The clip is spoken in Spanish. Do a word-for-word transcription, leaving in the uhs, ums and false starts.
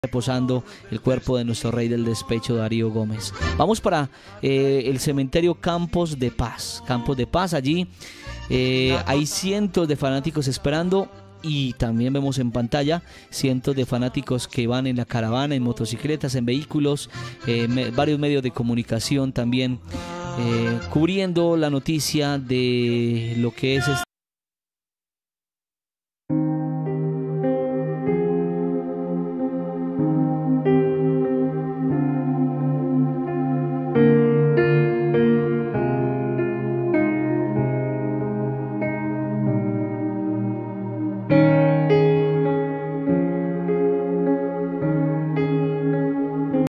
reposando el cuerpo de nuestro rey del despecho, Darío Gómez. Vamos para eh, el cementerio Campos de Paz. Campos de Paz, allí eh, hay cientos de fanáticos esperando y también vemos en pantalla cientos de fanáticos que van en la caravana, en motocicletas, en vehículos, eh, me, varios medios de comunicación también eh, cubriendo la noticia de lo que es este